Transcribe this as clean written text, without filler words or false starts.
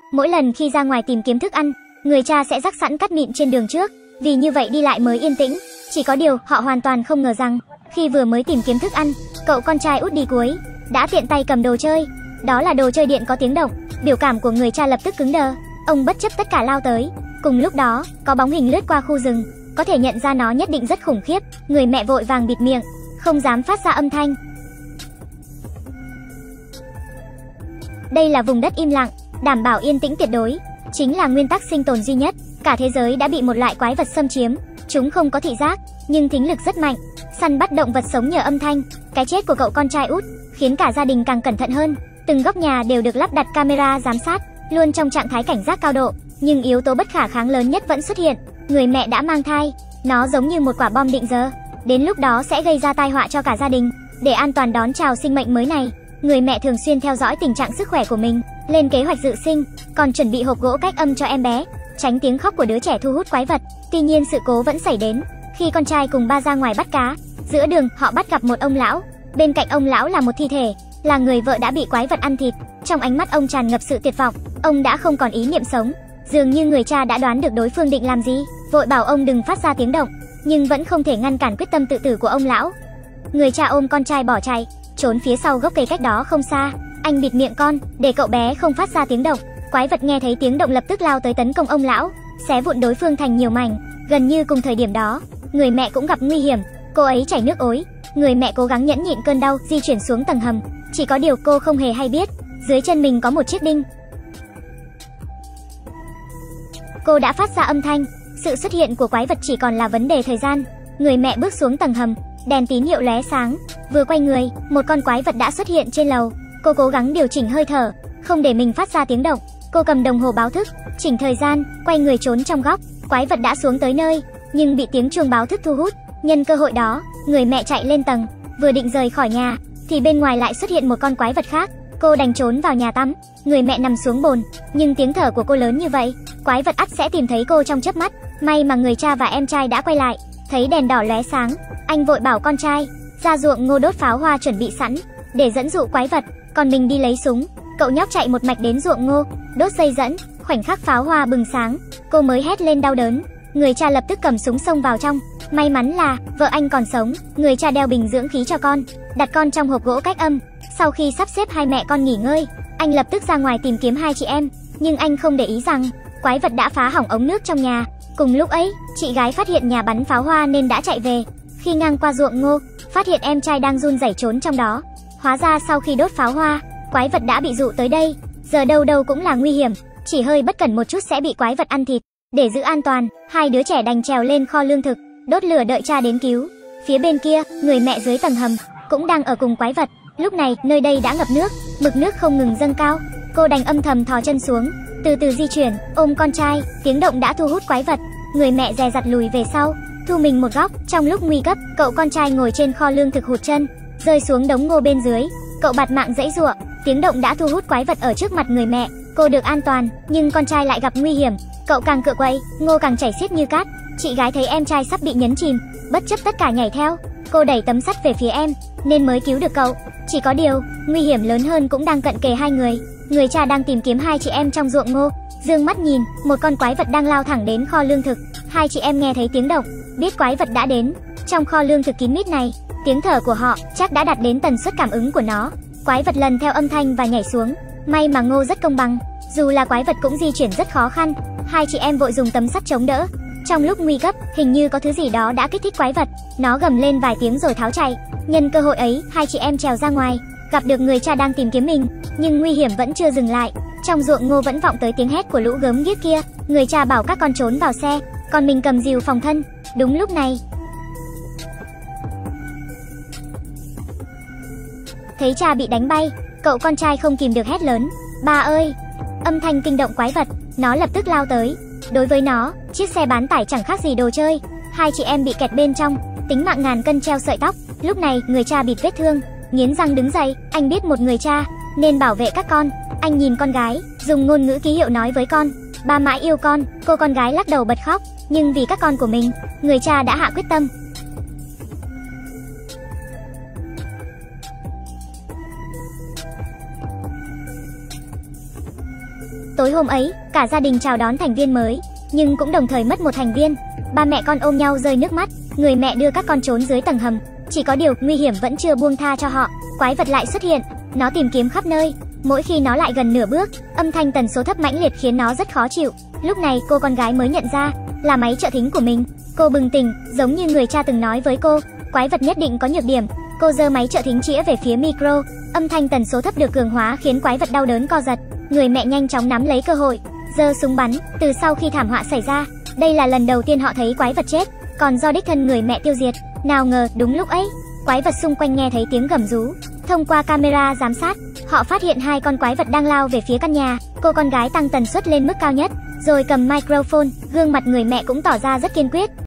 Mỗi lần khi ra ngoài tìm kiếm thức ăn, người cha sẽ rắc sẵn cát mịn trên đường trước, vì như vậy đi lại mới yên tĩnh. Chỉ có điều, họ hoàn toàn không ngờ rằng, khi vừa mới tìm kiếm thức ăn, cậu con trai út đi cuối đã tiện tay cầm đồ chơi. Đó là đồ chơi điện có tiếng động. Biểu cảm của người cha lập tức cứng đờ. Ông bất chấp tất cả lao tới. Cùng lúc đó, có bóng hình lướt qua khu rừng, có thể nhận ra nó nhất định rất khủng khiếp. Người mẹ vội vàng bịt miệng, không dám phát ra âm thanh. Đây là vùng đất im lặng, đảm bảo yên tĩnh tuyệt đối, chính là nguyên tắc sinh tồn duy nhất. Cả thế giới đã bị một loại quái vật xâm chiếm. Chúng không có thị giác, nhưng thính lực rất mạnh, săn bắt động vật sống nhờ âm thanh. Cái chết của cậu con trai út khiến cả gia đình càng cẩn thận hơn. Từng góc nhà đều được lắp đặt camera giám sát, luôn trong trạng thái cảnh giác cao độ. Nhưng yếu tố bất khả kháng lớn nhất vẫn xuất hiện. Người mẹ đã mang thai. Nó giống như một quả bom định giờ, đến lúc đó sẽ gây ra tai họa cho cả gia đình. Để an toàn đón chào sinh mệnh mới này, người mẹ thường xuyên theo dõi tình trạng sức khỏe của mình, lên kế hoạch dự sinh, còn chuẩn bị hộp gỗ cách âm cho em bé, tránh tiếng khóc của đứa trẻ thu hút quái vật. Tuy nhiên sự cố vẫn xảy đến. Khi con trai cùng ba ra ngoài bắt cá, giữa đường họ bắt gặp một ông lão. Bên cạnh ông lão là một thi thể, là người vợ đã bị quái vật ăn thịt. Trong ánh mắt ông tràn ngập sự tuyệt vọng, ông đã không còn ý niệm sống. Dường như người cha đã đoán được đối phương định làm gì, vội bảo ông đừng phát ra tiếng động, nhưng vẫn không thể ngăn cản quyết tâm tự tử của ông lão. Người cha ôm con trai bỏ chạy, trốn phía sau gốc cây cách đó không xa. Anh bịt miệng con, để cậu bé không phát ra tiếng động. Quái vật nghe thấy tiếng động lập tức lao tới tấn công ông lão, xé vụn đối phương thành nhiều mảnh. Gần như cùng thời điểm đó, người mẹ cũng gặp nguy hiểm. Cô ấy chảy nước ối. Người mẹ cố gắng nhẫn nhịn cơn đau, di chuyển xuống tầng hầm. Chỉ có điều cô không hề hay biết, dưới chân mình có một chiếc đinh. Cô đã phát ra âm thanh. Sự xuất hiện của quái vật chỉ còn là vấn đề thời gian. Người mẹ bước xuống tầng hầm, đèn tín hiệu lóe sáng. Vừa quay người, một con quái vật đã xuất hiện trên lầu. Cô cố gắng điều chỉnh hơi thở, không để mình phát ra tiếng động. Cô cầm đồng hồ báo thức, chỉnh thời gian, quay người trốn trong góc. Quái vật đã xuống tới nơi, nhưng bị tiếng chuông báo thức thu hút. Nhân cơ hội đó, người mẹ chạy lên tầng, vừa định rời khỏi nhà, thì bên ngoài lại xuất hiện một con quái vật khác. Cô đành trốn vào nhà tắm. Người mẹ nằm xuống bồn, nhưng tiếng thở của cô lớn như vậy, quái vật ắt sẽ tìm thấy cô trong chớp mắt. May mà người cha và em trai đã quay lại. Thấy đèn đỏ lóe sáng, anh vội bảo con trai ra ruộng ngô đốt pháo hoa chuẩn bị sẵn để dẫn dụ quái vật, còn mình đi lấy súng. Cậu nhóc chạy một mạch đến ruộng ngô, đốt dây dẫn. Khoảnh khắc pháo hoa bừng sáng, cô mới hét lên đau đớn. Người cha lập tức cầm súng xông vào trong. May mắn là vợ anh còn sống. Người cha đeo bình dưỡng khí cho con, đặt con trong hộp gỗ cách âm. Sau khi sắp xếp hai mẹ con nghỉ ngơi, anh lập tức ra ngoài tìm kiếm hai chị em. Nhưng anh không để ý rằng quái vật đã phá hỏng ống nước trong nhà. Cùng lúc ấy, chị gái phát hiện nhà bắn pháo hoa nên đã chạy về. Khi ngang qua ruộng ngô, phát hiện em trai đang run rẩy trốn trong đó. Hóa ra sau khi đốt pháo hoa, quái vật đã bị dụ tới đây. Giờ đâu đâu cũng là nguy hiểm, chỉ hơi bất cẩn một chút sẽ bị quái vật ăn thịt. Để giữ an toàn, hai đứa trẻ đành trèo lên kho lương thực, đốt lửa đợi cha đến cứu. Phía bên kia, người mẹ dưới tầng hầm cũng đang ở cùng quái vật. Lúc này, nơi đây đã ngập nước, mực nước không ngừng dâng cao. Cô đành âm thầm thò chân xuống, từ từ di chuyển, ôm con trai. Tiếng động đã thu hút quái vật. Người mẹ dè dặt lùi về sau, thu mình một góc. Trong lúc nguy cấp, cậu con trai ngồi trên kho lương thực hụt chân, rơi xuống đống ngô bên dưới. Cậu bạt mạng giãy giụa. Tiếng động đã thu hút quái vật ở trước mặt người mẹ. Cô được an toàn, nhưng con trai lại gặp nguy hiểm. Cậu càng cựa quậy, ngô càng chảy xiết như cát. Chị gái thấy em trai sắp bị nhấn chìm, bất chấp tất cả nhảy theo. Cô đẩy tấm sắt về phía em, nên mới cứu được cậu. Chỉ có điều, nguy hiểm lớn hơn cũng đang cận kề hai người. Người cha đang tìm kiếm hai chị em trong ruộng ngô. Dương mắt nhìn, một con quái vật đang lao thẳng đến kho lương thực. Hai chị em nghe thấy tiếng động, biết quái vật đã đến. Trong kho lương thực kín mít này, tiếng thở của họ chắc đã đạt đến tần suất cảm ứng của nó. Quái vật lần theo âm thanh và nhảy xuống. May mà ngô rất công bằng, dù là quái vật cũng di chuyển rất khó khăn. Hai chị em vội dùng tấm sắt chống đỡ. Trong lúc nguy cấp, hình như có thứ gì đó đã kích thích quái vật. Nó gầm lên vài tiếng rồi tháo chạy. Nhân cơ hội ấy, hai chị em trèo ra ngoài, gặp được người cha đang tìm kiếm mình. Nhưng nguy hiểm vẫn chưa dừng lại. Trong ruộng ngô vẫn vọng tới tiếng hét của lũ gớm ghiếc kia. Người cha bảo các con trốn vào xe, còn mình cầm rìu phòng thân. Đúng lúc này, thấy cha bị đánh bay, cậu con trai không kìm được hét lớn: "Ba ơi!" Âm thanh kinh động quái vật, nó lập tức lao tới. Đối với nó, chiếc xe bán tải chẳng khác gì đồ chơi. Hai chị em bị kẹt bên trong, tính mạng ngàn cân treo sợi tóc. Lúc này, người cha bịt vết thương, nghiến răng đứng dậy. Anh biết một người cha nên bảo vệ các con. Anh nhìn con gái, dùng ngôn ngữ ký hiệu nói với con: "Ba mãi yêu con." Cô con gái lắc đầu bật khóc, nhưng vì các con của mình, người cha đã hạ quyết tâm. Tối hôm ấy, cả gia đình chào đón thành viên mới, nhưng cũng đồng thời mất một thành viên. Ba mẹ con ôm nhau rơi nước mắt, người mẹ đưa các con trốn dưới tầng hầm. Chỉ có điều, nguy hiểm vẫn chưa buông tha cho họ, quái vật lại xuất hiện. Nó tìm kiếm khắp nơi, mỗi khi nó lại gần nửa bước, âm thanh tần số thấp mãnh liệt khiến nó rất khó chịu. Lúc này cô con gái mới nhận ra là máy trợ thính của mình. Cô bừng tỉnh, giống như người cha từng nói với cô, quái vật nhất định có nhược điểm. Cô giơ máy trợ thính chĩa về phía micro, âm thanh tần số thấp được cường hóa khiến quái vật đau đớn co giật. Người mẹ nhanh chóng nắm lấy cơ hội, giơ súng bắn. Từ sau khi thảm họa xảy ra, đây là lần đầu tiên họ thấy quái vật chết, còn do đích thân người mẹ tiêu diệt. Nào ngờ đúng lúc ấy, quái vật xung quanh nghe thấy tiếng gầm rú. Thông qua camera giám sát, họ phát hiện 2 con quái vật đang lao về phía căn nhà. Cô con gái tăng tần suất lên mức cao nhất, rồi cầm microphone. Gương mặt người mẹ cũng tỏ ra rất kiên quyết.